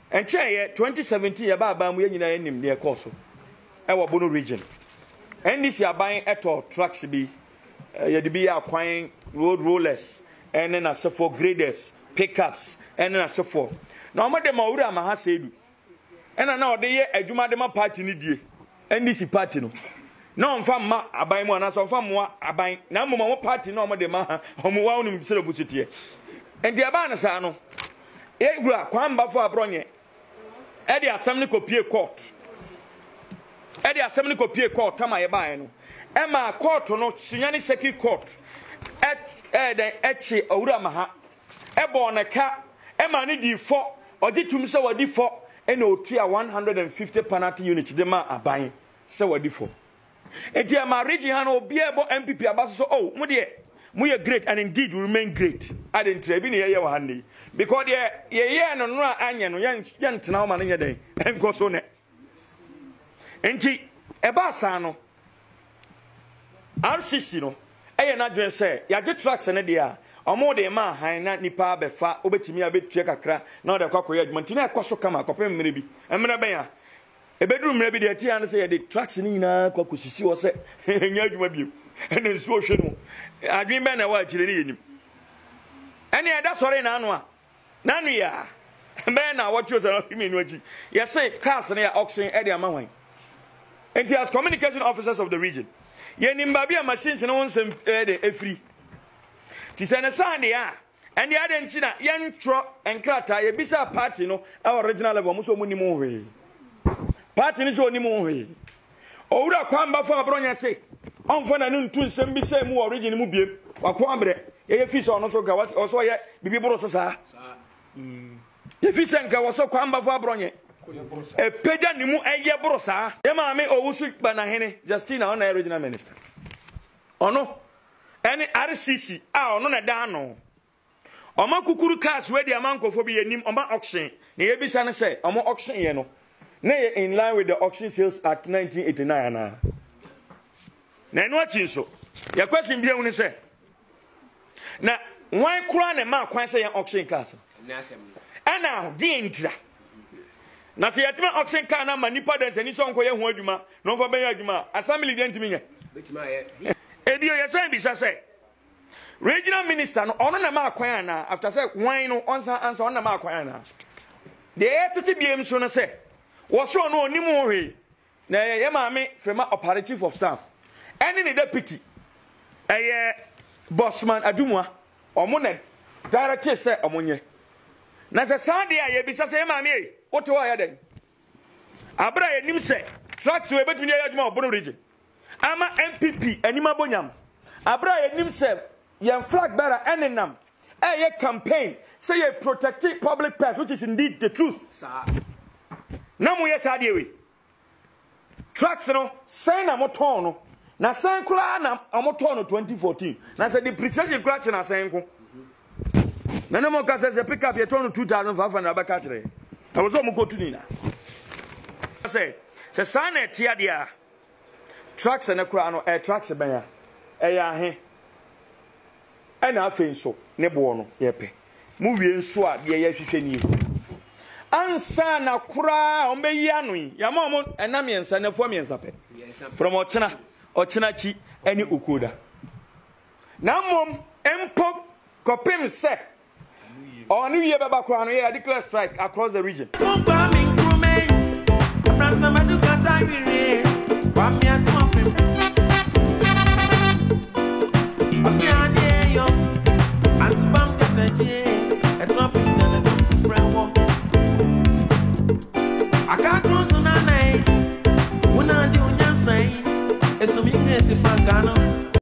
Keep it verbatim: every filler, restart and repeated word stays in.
And chair twenty seventeen about Bamuina in near Corso. Our Bono region. And this year buying at all trucks be uh, be acquiring road rollers and then as for graders, pickups, and then as for. Now, Madame Maura Mahasedu. And I know they a Jumadema party need and this party no. No, from ma abai mo na so from mo abai na mo mo party no mo de ma o mo wa unu sele busitie enti aba na sa no e gura kwamba fo abronye e de asem ne kopie court e de asem ne kopie court tama ye bae no e ma court no sunya ne second court et e den echi owura ma ha e bo na ka e ma ne di fo oji tum se wadi fo e na otua one hundred fifty penalty units de ma abai se wadi fo. Eti ama region ha no obi ebo M P P abaso so oh mu de mu ye great and indeed we remain great I didn't try bi ne ye wa hande because ye ye ye no no anya no ye ntena o ma ne den enko so ne enti eba sa no R C C no eye na dwen se ya je tracks ne de a omo de ma han na nipa befa obetimi abetue kakra na o de kwakoye adwuma ntina ekoso kama kopem mmere bi mmere ben a e bedroom mre bi de tia no say the tracks ni na kwakosisi wo se enya adwuma bi ene nsu ohwe no adwen ben na wa akire ni yenim ene eda sore na anu a na nu ya ben na what you say no me no achi you say cars na ya auction e de amahwan and as communication officers of the region yenim ba bia machines no nsem e de efri ti se ne san de ya and the other nchina yen tro enkrata ye bisa party no our original level muso mu ni mu hwe party ni so ni mu hwe owura kwamba fo abronya se onfo na ntu nsem bi se mu origin mu biem wako abre ye fi so no so ga so ye bibi boro so sa mm ye fi se nka wo so kwamba fo abronye e peja ni mu eye boro sa ye ma me owusu ba na hene Justina on original minister ono any R C C ah ono na da no oma kukuru cars we di amankofo bi yenim oma auction na ye bisa ne se oma auction ye no na in line with the Auction Sales Act nineteen eighty-nine na na no achi so ya question bi ehunu se na wan kura na ma kwan se ya auction cars na asem ana di entira na se yatima auction car na manipa den se ni so nko ye hu adwuma no fo ben adwuma assembly di ntimi nya betima ye edio ye say bisa se regional minister no ono na ma kwan na after say wan no onsa answer ono na ma kwan na de etiti biem so no se woso no onimu hwe na ye maame fema operative of staff any the deputy eh bossman adumwa omo na director say omonye na se sade a ye bisa say maame e woto wa ya den abra ye nim say tracks we betumi ya aduma obono region ama M P P anima bonyam abra ye nim say ye flag bearer enenam eh ye campaign say ye protecting public purse which is indeed the truth sir. Na mo yes ade we tracks no sign na moton no na sign kura na amoton no twenty fourteen na say depreciation kura che na sign ko na na mo ka say pick up your turn two thousand five hundred abaka kire I was mo ko tuni na say say sign na tia dia tracks na kura no eh tracks ben ya eh ya he eh na afen so ne bo no ye pe mu wie nso a de ye hwehwe ni ansa na kura ombe yanu ya mo mo enam yensa na fo miensa pe from ochina ochina chi ani ukuda na mom empo kopim se oni wie baba kura no ye declare strike across the region I can't cruise on a night. When I do, you're saying, it's some English if I can.